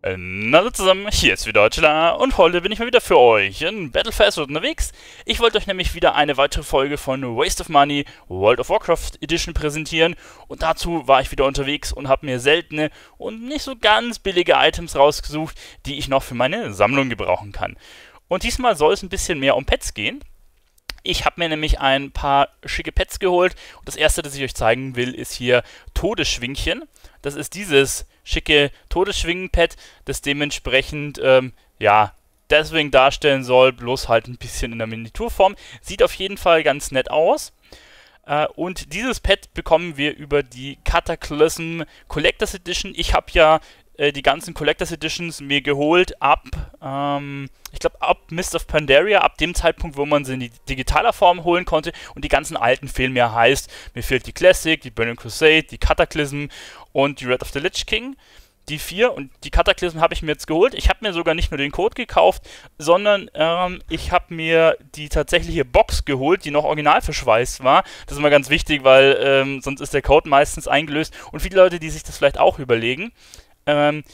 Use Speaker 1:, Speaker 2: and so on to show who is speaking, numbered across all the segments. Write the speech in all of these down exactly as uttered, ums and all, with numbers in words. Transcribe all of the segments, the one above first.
Speaker 1: Na hallo zusammen, hier ist wieder Deutschler und heute bin ich mal wieder für euch in Battlefast unterwegs. Ich wollte euch nämlich wieder eine weitere Folge von Waste of Money World of Warcraft Edition präsentieren und dazu war ich wieder unterwegs und habe mir seltene und nicht so ganz billige Items rausgesucht, die ich noch für meine Sammlung gebrauchen kann. Und diesmal soll es ein bisschen mehr um Pets gehen. Ich habe mir nämlich ein paar schicke Pets geholt und das erste, das ich euch zeigen will, ist hier Todesschwingchen. Das ist dieses schicke Todesschwingen-Pet, das dementsprechend, ähm, ja, deswegen darstellen soll, bloß halt ein bisschen in der Miniaturform. Sieht auf jeden Fall ganz nett aus. Äh, und dieses Pet bekommen wir über die Cataclysm Collectors Edition. Ich habe ja äh, die ganzen Collectors Editions mir geholt ab, ähm, ich glaube ab Mist of Pandaria, ab dem Zeitpunkt, wo man sie in die digitaler Form holen konnte. Und die ganzen alten fehlen mir, heißt, mir fehlt die Classic, die Burning Crusade, die Cataclysm und die Red of the Lich King. Die vier und die Cataclysm habe ich mir jetzt geholt. Ich habe mir sogar nicht nur den Code gekauft, sondern ähm, ich habe mir die tatsächliche Box geholt, die noch original verschweißt war. Das ist immer ganz wichtig, weil ähm, sonst ist der Code meistens eingelöst. Und viele Leute, die sich das vielleicht auch überlegen, ähm,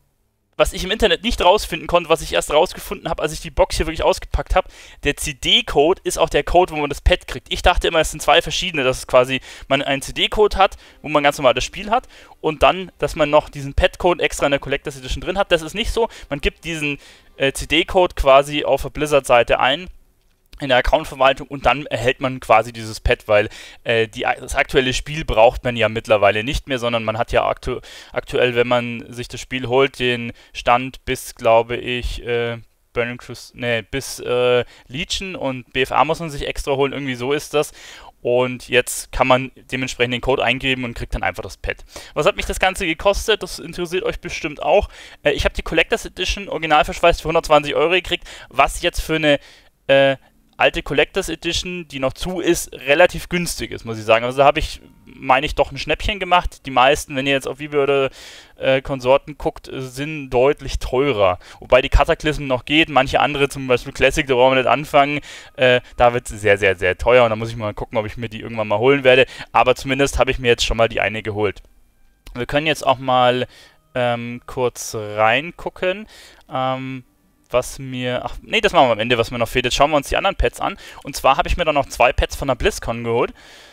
Speaker 1: was ich im Internet nicht rausfinden konnte, was ich erst rausgefunden habe, als ich die Box hier wirklich ausgepackt habe, der C D-Code ist auch der Code, wo man das Pad kriegt. Ich dachte immer, es sind zwei verschiedene, dass es quasi man einen C D-Code hat, wo man ganz normal das Spiel hat und dann, dass man noch diesen Pad-Code extra in der Collectors Edition drin hat. Das ist nicht so. Man gibt diesen äh, C D-Code quasi auf der Blizzard-Seite ein, in der Accountverwaltung, und dann erhält man quasi dieses Pad, weil äh, die, das aktuelle Spiel braucht man ja mittlerweile nicht mehr, sondern man hat ja aktu aktuell, wenn man sich das Spiel holt, den Stand bis, glaube ich, äh, Burning Crusade, nee, bis äh, Legion und B F A muss man sich extra holen, irgendwie so ist das. Und jetzt kann man dementsprechend den Code eingeben und kriegt dann einfach das Pad. Was hat mich das Ganze gekostet? Das interessiert euch bestimmt auch. Äh, ich habe die Collectors Edition original verschweißt für hundertzwanzig Euro gekriegt, was jetzt für eine äh, alte Collectors Edition, die noch zu ist, relativ günstig ist, muss ich sagen. Also da habe ich, meine ich, doch ein Schnäppchen gemacht. Die meisten, wenn ihr jetzt auf eBay oder äh, Konsorten guckt, sind deutlich teurer. Wobei die Cataclysm noch geht, manche andere, zum Beispiel Classic, da wollen wir nicht anfangen. Äh, da wird es sehr, sehr, sehr teuer und da muss ich mal gucken, ob ich mir die irgendwann mal holen werde. Aber zumindest habe ich mir jetzt schon mal die eine geholt. Wir können jetzt auch mal ähm, kurz reingucken. Ähm, was mir... Ach, nee, das machen wir am Ende, was mir noch fehlt. Jetzt schauen wir uns die anderen Pets an. Und zwar habe ich mir dann noch zwei Pets von der BlizzCon geholt.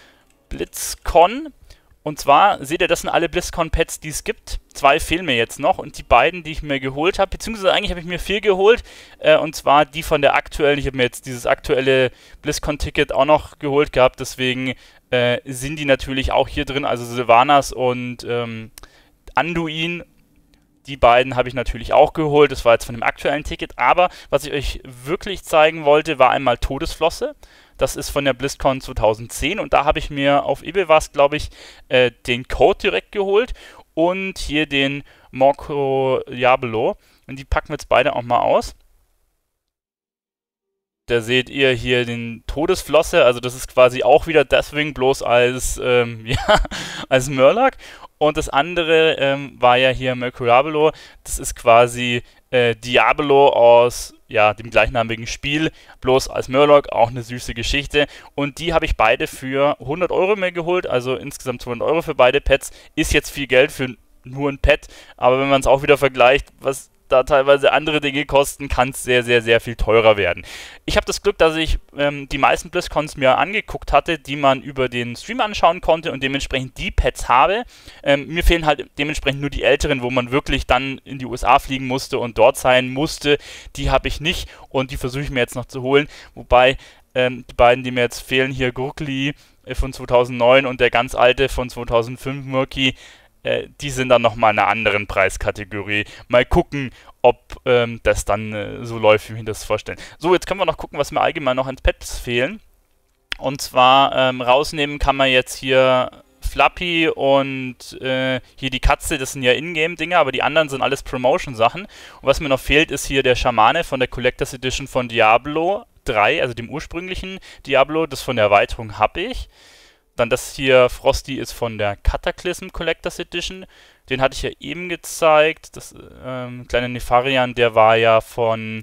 Speaker 1: BlizzCon. Und zwar, seht ihr, das sind alle BlizzCon-Pets, die es gibt. Zwei fehlen mir jetzt noch. Und die beiden, die ich mir geholt habe, beziehungsweise eigentlich habe ich mir vier geholt. Äh, und zwar die von der aktuellen. Ich habe mir jetzt dieses aktuelle BlizzCon-Ticket auch noch geholt gehabt. Deswegen äh, sind die natürlich auch hier drin. Also Sylvanas und ähm, Anduin. Die beiden habe ich natürlich auch geholt, das war jetzt von dem aktuellen Ticket, aber was ich euch wirklich zeigen wollte, war einmal Todesflosse. Das ist von der BlizzCon zweitausendzehn und da habe ich mir auf eBay was, glaube ich, äh, den Code direkt geholt und hier den Morco Diablo. Und die packen wir jetzt beide auch mal aus. Da seht ihr hier den Todesflosse, also das ist quasi auch wieder Deathwing, bloß als, ähm, ja, als Murloc. Und das andere ähm, war ja hier Mercuriablo. Das ist quasi äh, Diablo aus ja, dem gleichnamigen Spiel, bloß als Murloc, auch eine süße Geschichte. Und die habe ich beide für hundert Euro mehr geholt, also insgesamt zweihundert Euro für beide Pets. Ist jetzt viel Geld für nur ein Pet, aber wenn man es auch wieder vergleicht, was da teilweise andere Dinge kosten, kann es sehr, sehr, sehr viel teurer werden. Ich habe das Glück, dass ich ähm, die meisten BlizzCons mir angeguckt hatte, die man über den Stream anschauen konnte und dementsprechend die Pets habe. Ähm, mir fehlen halt dementsprechend nur die älteren, wo man wirklich dann in die U S A fliegen musste und dort sein musste. Die habe ich nicht und die versuche ich mir jetzt noch zu holen. Wobei ähm, die beiden, die mir jetzt fehlen, hier Gurkli äh, von zweitausendneun und der ganz alte von zweitausendfünf, Murky, Äh, die sind dann nochmal in einer anderen Preiskategorie. Mal gucken, ob ähm, das dann äh, so läuft, wie wir das vorstellen. So, jetzt können wir noch gucken, was mir allgemein noch ins Pets fehlen. Und zwar ähm, rausnehmen kann man jetzt hier Flappy und äh, hier die Katze, das sind ja Ingame-Dinger, aber die anderen sind alles Promotion-Sachen. Und was mir noch fehlt, ist hier der Schamane von der Collectors Edition von Diablo drei, also dem ursprünglichen Diablo. Das von der Erweiterung habe ich. Dann das hier, Frosty, ist von der Cataclysm Collectors Edition. Den hatte ich ja eben gezeigt. Das ähm, kleine Nefarian, der war ja von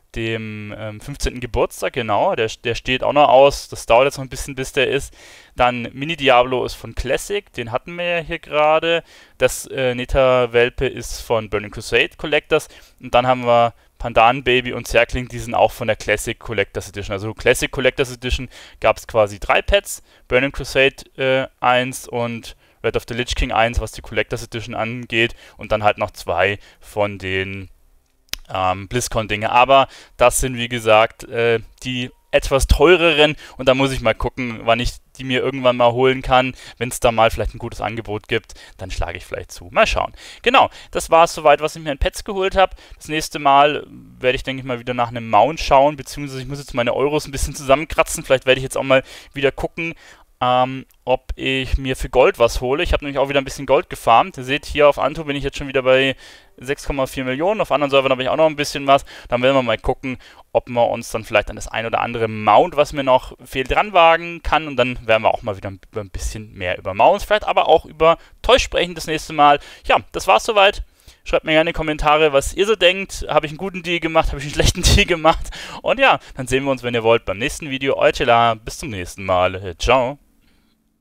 Speaker 1: dem ähm, fünfzehnten Geburtstag, genau, der, der steht auch noch aus, das dauert jetzt noch ein bisschen, bis der ist. Dann Mini Diablo ist von Classic, den hatten wir ja hier gerade. Das äh, Neta-Welpe ist von Burning Crusade Collectors. Und dann haben wir Pandan Baby und Zerkling, die sind auch von der Classic Collectors Edition. Also Classic Collectors Edition gab es quasi drei Pets, Burning Crusade äh, eins und Red of the Lich King eins, was die Collectors Edition angeht. Und dann halt noch zwei von den ähm, BlizzCon-Dinge. Aber das sind, wie gesagt, äh, die etwas teureren und da muss ich mal gucken, wann ich die mir irgendwann mal holen kann. Wenn es da mal vielleicht ein gutes Angebot gibt, dann schlage ich vielleicht zu. Mal schauen. Genau, das war es soweit, was ich mir an Pets geholt habe. Das nächste Mal werde ich, denke ich mal, wieder nach einem Mount schauen, beziehungsweise ich muss jetzt meine Euros ein bisschen zusammenkratzen. Vielleicht werde ich jetzt auch mal wieder gucken, Ähm, ob ich mir für Gold was hole. Ich habe nämlich auch wieder ein bisschen Gold gefarmt. Ihr seht, hier auf Anto bin ich jetzt schon wieder bei sechs Komma vier Millionen. Auf anderen Servern habe ich auch noch ein bisschen was. Dann werden wir mal gucken, ob wir uns dann vielleicht an das ein oder andere Mount, was mir noch fehlt, dran wagen kann. Und dann werden wir auch mal wieder ein bisschen mehr über Mounts, vielleicht aber auch über Toys sprechen das nächste Mal. Ja, das war's soweit. Schreibt mir gerne in die Kommentare, was ihr so denkt. Habe ich einen guten Deal gemacht? Habe ich einen schlechten Deal gemacht? Und ja, dann sehen wir uns, wenn ihr wollt, beim nächsten Video. Euer Tela, bis zum nächsten Mal. Ciao.